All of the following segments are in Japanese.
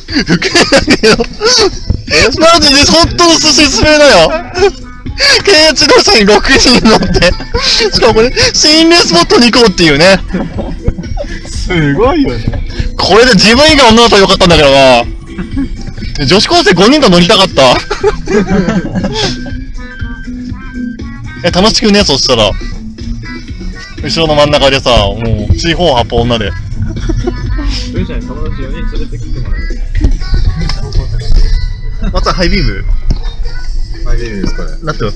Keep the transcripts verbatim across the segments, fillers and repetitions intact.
けだよ。マジで本当の寿司すめだよ。軽自動車にろくにん乗って、しかもこれ、心霊スポットに行こうっていうね。 すごいよね。 これで自分以外女だったらよかったんだけどな。女子高生ごにんと乗りたかった。え、楽しくね、そしたら。後ろの真ん中でさ、もう、四方八方女で。 文章に友達よにん連れてきてもらえる。 またハイビームハイビームですこれ。 なってます。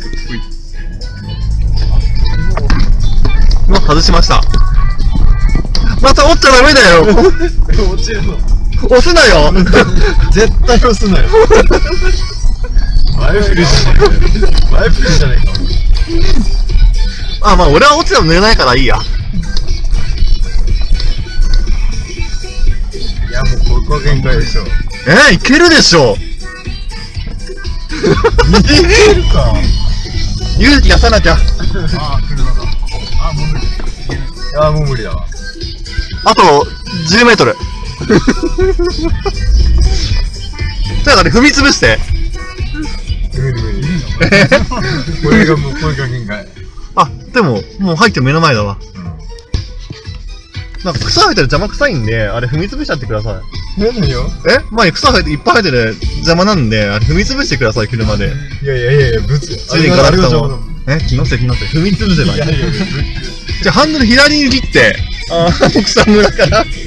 もう外しました。また折っちゃダメだよ。 落ちるの。 押すなよ。 絶対押すなよ。前振りじゃねえか。前振りじゃねえか。 あ、まあ俺は落ちても濡れないからいいや。 いやもうここは限界でしょ。 えー、いけるでしょ。 いけるか。 勇気出さなきゃ。 ああ、車だ。あ、もう無理。ああ、もう無理だわ。 あと、じゅうメートル。だからね、踏み潰して。 無理無理。これがもう、これが限界。 あ、でも、もう入って目の前だわ。 うん。 なんか草生えてる邪魔くさいんで、あれ踏み潰しちゃってください。 何よ。 え前に草生えていっぱい生えてる邪魔なんで、あれ踏み潰してください、車で。 いやいやいやいや、ぶつ。 ついにガラクタも。え気のせい気のせい。踏み潰せばいい。 いやいやいや、ぶつ。 じゃあハンドル左に切って、あー、草むらから。 で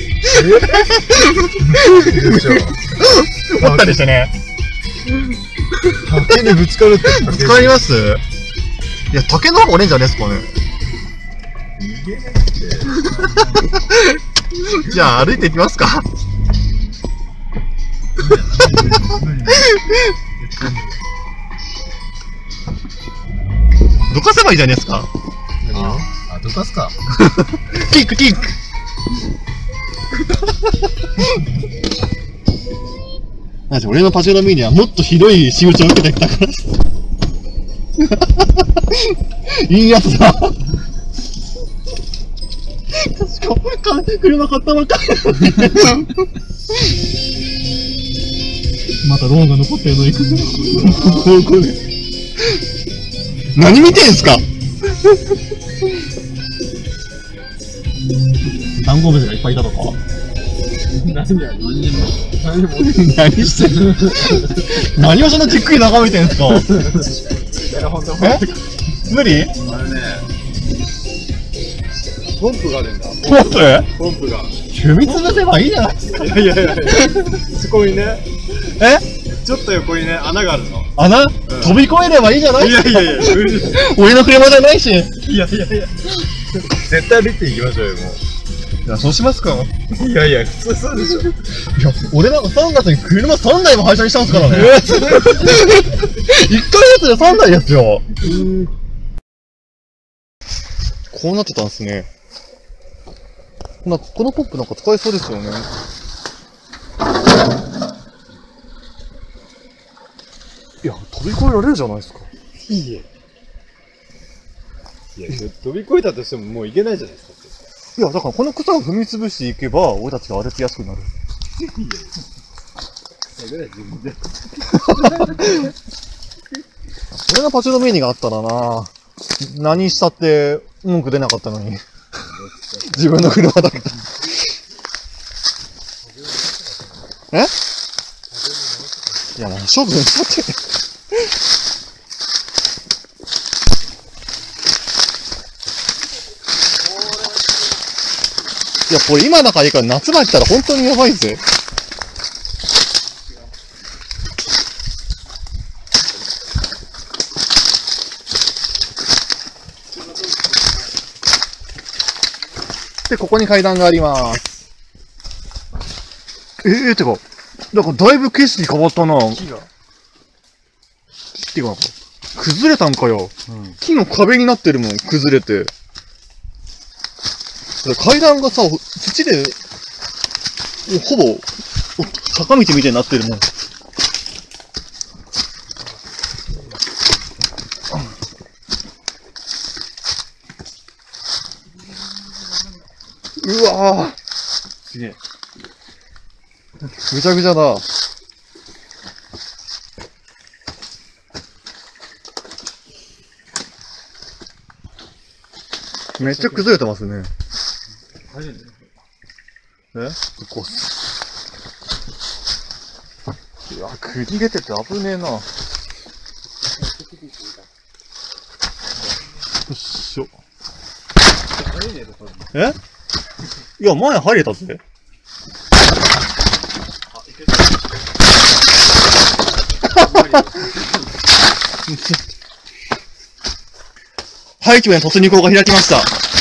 しょ。 折ったりしてね。 竹にぶつかるって。 ぶつかります？いや、竹の方が折れんじゃねえっすかね。 いけないって。 じゃあ歩いていきますか。どかせばいいじゃねえっすか。 何を？あ、どかすか。 キックキック。マジ俺のパジェロミーニはもっとひどい仕打ちを受けてきたから。いいやつだ。しかも車買ったばっかり。またローンが残ってるの行く。これ何見てんすか。ダンゴムシがいっぱいいたとか。 何や、何にも。何も。 何してんの。何をそんなじっくり眺めてんすか。 いや、ほんと、 え無理。 あれね、ポンプがあるんだ。 ポンプポンプが。 踏み潰せばいいじゃないですか。 いやいやいやいや、そこにね、 えちょっと横にね、穴があるの。 穴、うん、飛び越えればいいじゃないいやいやいや、 俺の車じゃないし。いやいやいや。 絶対歩いていきましょうよ、もう。 いや、そうしますか。 いやいや、普通そうでしょ。 いや、俺なんかさんがつに車さんだいも廃車にしたんすからね。いっかげつでさんだいですよ。こうなってたんすね。なんか、このポップなんか使えそうですよね。いや、飛び越えられるじゃないですか。 いいえ。いや、飛び越えたとしてももう行けないじゃないですか。 いや、だからこの草を踏み潰していけば、俺たちが歩きやすくなる。 いやいや。それは自分で。 俺のパチェロミーニがあったらな、何したって文句出なかったのに。自分の車だけど。えいや、処分したって。いや、これ今だからいいから夏場来たら本当にやばいぜ。で、ここに階段があります。えー、てか、なんかだいぶ景色変わったな。 木が。 てか、崩れたんかよ。うん、木の壁になってるもん、崩れて。階段がさ、土で、ほぼ、坂道みたいになってるもん。うわぁ。すげえ。 ぐちゃぐちゃだ。めっちゃ崩れてますね。 入れんね。 えぶっ壊す。いや、くじけてて危ねえな。よっしょ。 入れねえと多分。 えいや、前入れたぜ。 あ、いけた。 廃墟への突入口が開きました。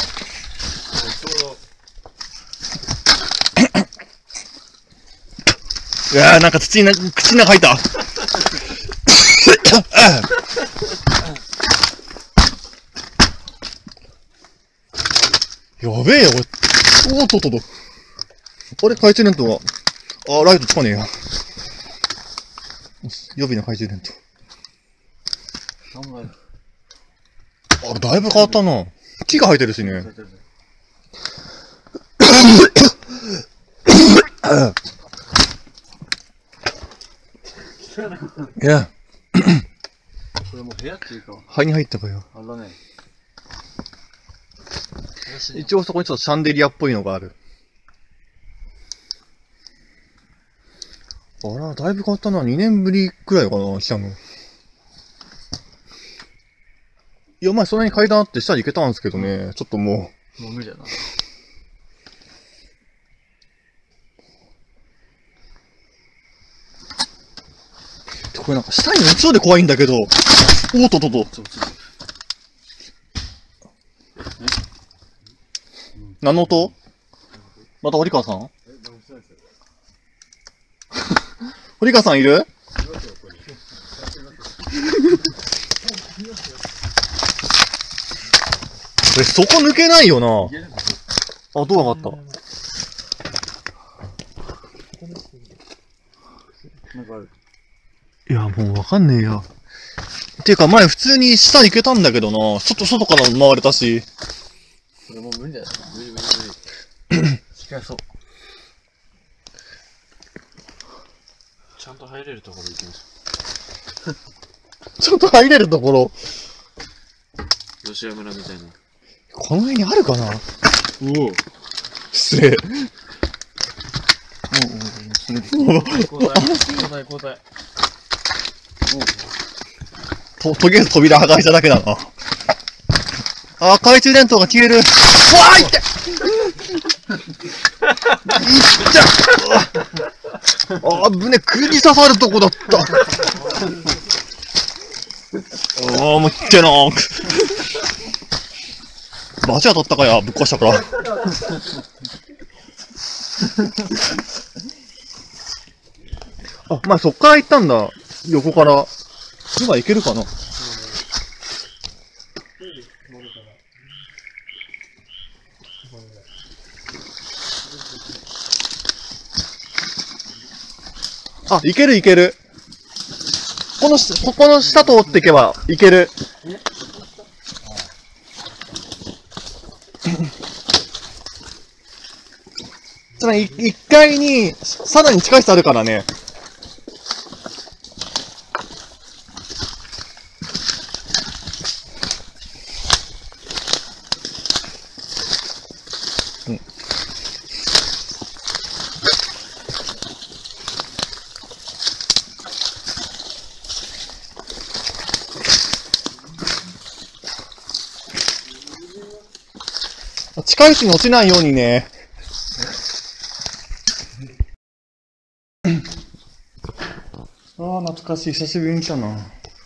いやー、なんか土にな、口の中入った。やべえよ、これ。おっとっとっと。あれ、懐中電灯が。あ、ライトつかねえや。予備の懐中電灯。あれ、だいぶ変わったな。木が生えてるしね。いや。 これもう部屋っていうか。 肺に入ったかよ。 あれだね。 一応そこにちょっとシャンデリアっぽいのがある。あら、だいぶ変わったな。にねんぶりくらいかな、来たの。いや、前そんなに階段あって下に行けたんですけどね、ちょっとももう無理だな。 う。これなんか下に落ちそうで怖いんだけど。おっとっとっと。何の音？また堀川さん？堀川さんいる？え、そこ抜けないよな。あ、ドアがあった。 なんかある。 いや、もうわかんねえや。ていうか前普通に下に行けたんだけどな。外、外から回れたし。 これもう無理だよ。無理無理無理。しかしそう。ちゃんと入れるところ行きましょちょっと入れるところ。 う。吉田村みたいな。 この辺にあるかな？ おお。 失礼。 交代、交代、交代。 と、とりあえず扉破壊しただけだな。あー、懐中電灯が消える。うわーいっていっちゃあー、胸釘刺さるとこだった。あー、もういってなー。バチ当たったかや、ぶっ壊したから。あ、まあ、そっから行ったんだ。横から。今行けるかな？あ、行ける行ける。このし、ここの下通っていけば行ける。つまり、一階に、さらに近い人あるからね。うん。近い人に落ちないようにね。ああ、懐かしい。久しぶりに来たな。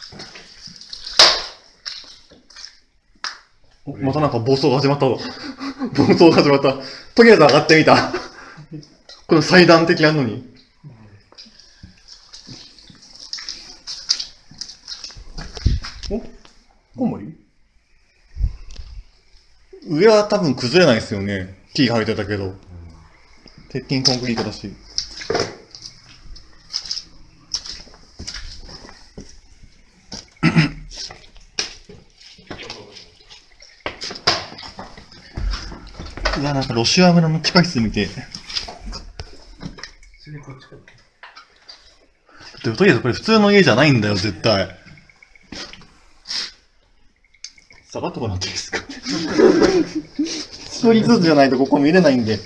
お、またなんか暴走が始まったぞ。暴走が始まった。とりあえず上がってみた。この祭壇的なのに。お、コウモリ？上は多分崩れないですよね。木生えてたけど。鉄筋コンクリートだし。うわ、なんかロシア村の地下室見て。 通にこっちから。 でもとりあえずこれ普通の家じゃないんだよ、絶対。下がってもらっていいですか？一人ずつじゃないとここ見れないんで。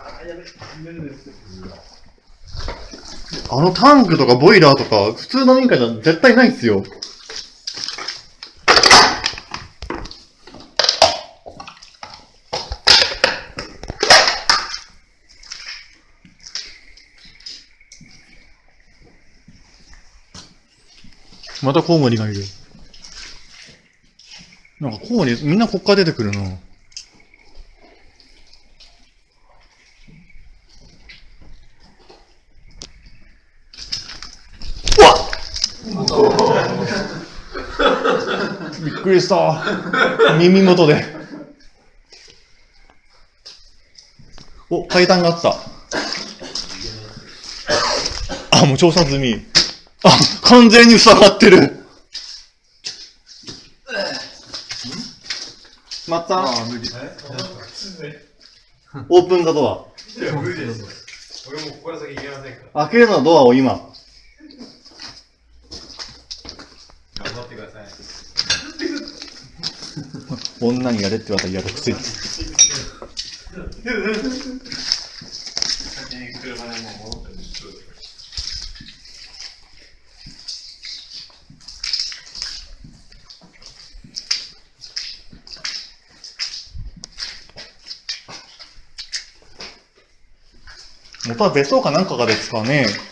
あのタンクとかボイラーとか、普通の民家じゃ絶対ないっすよ。またコウモリがいる。なんかコウモリ、みんなこっから出てくるな。うわっびっくりした。耳元で。お、階段があった。あ、もう調査済み。あ、完全に塞がってる。また、 ああ、無理。 オープンザドア。 いや、無理です。俺もここから先行けませんから。 開けるのはドアを今。 頑張ってください。 女にやれって言われたら嫌だ、くせに。 先に車でもう戻ってる。 元は別荘かなんかがですかね。